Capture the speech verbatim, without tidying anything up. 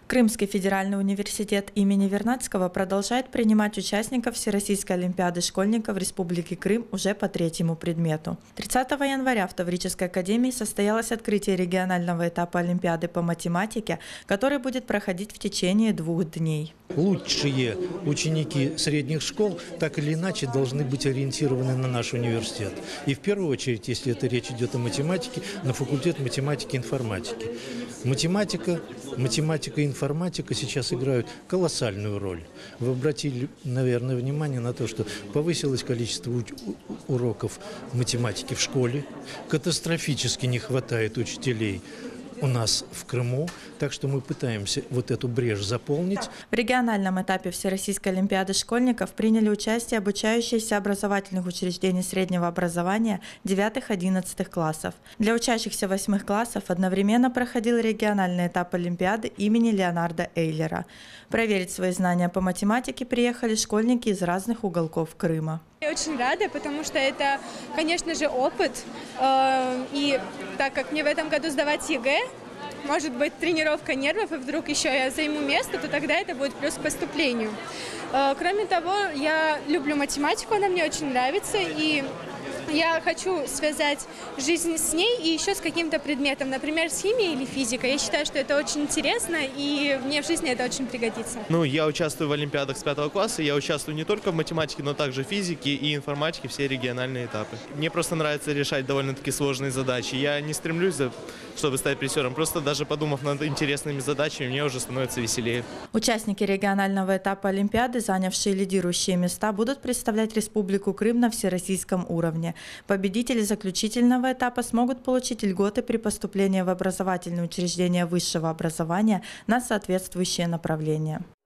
Крымский федеральный университет имени Вернадского продолжает принимать участников Всероссийской олимпиады школьников Республики Крым уже по третьему предмету. тридцатого января в Таврической академии состоялось открытие регионального этапа олимпиады по математике, который будет проходить в течение двух дней. Лучшие ученики средних школ так или иначе должны быть ориентированы на наш университет. И в первую очередь, если это речь идет о математике, на факультет математики и информатики. Математика, математика и информатика сейчас играют колоссальную роль. Вы обратили, наверное, внимание на то, что повысилось количество уроков математики в школе, катастрофически не хватает учителей у нас в Крыму, так что мы пытаемся вот эту брешь заполнить. В региональном этапе Всероссийской олимпиады школьников приняли участие обучающиеся образовательных учреждений среднего образования девятых-одиннадцатых классов. Для учащихся восьмых классов одновременно проходил региональный этап олимпиады имени Леонарда Эйлера. Проверить свои знания по математике приехали школьники из разных уголков Крыма. Я очень рада, потому что это, конечно же, опыт. И так как мне в этом году сдавать ЕГЭ, может быть тренировка нервов, и вдруг еще я займу место, то тогда это будет плюс к поступлению. Кроме того, я люблю математику, она мне очень нравится, и я хочу связать жизнь с ней и еще с каким-то предметом, например, с химией или физикой. Я считаю, что это очень интересно, и мне в жизни это очень пригодится. Ну, я участвую в олимпиадах с пятого класса, я участвую не только в математике, но также в физике и информатике, все региональные этапы. Мне просто нравится решать довольно-таки сложные задачи. Я не стремлюсь, чтобы стать призером, просто даже подумав над интересными задачами, мне уже становится веселее. Участники регионального этапа олимпиады, занявшие лидирующие места, будут представлять Республику Крым на всероссийском уровне. Победители заключительного этапа смогут получить льготы при поступлении в образовательные учреждения высшего образования на соответствующее направление.